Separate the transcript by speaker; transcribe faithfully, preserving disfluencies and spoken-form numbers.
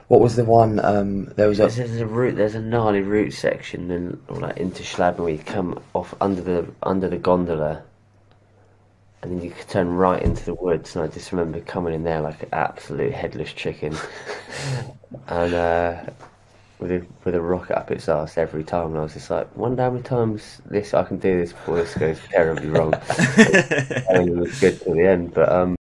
Speaker 1: What was the one? Um, there was a
Speaker 2: There's, there's a route. There's a gnarly route section, then like into Schladming where you come off under the under the gondola, and then you could turn right into the woods. And I just remember coming in there like an absolute headless chicken, and uh, with a with a rocket up its arse every time. And I was just like, wonder how many times this I can do this before this goes terribly wrong. And it was good to the end, but um.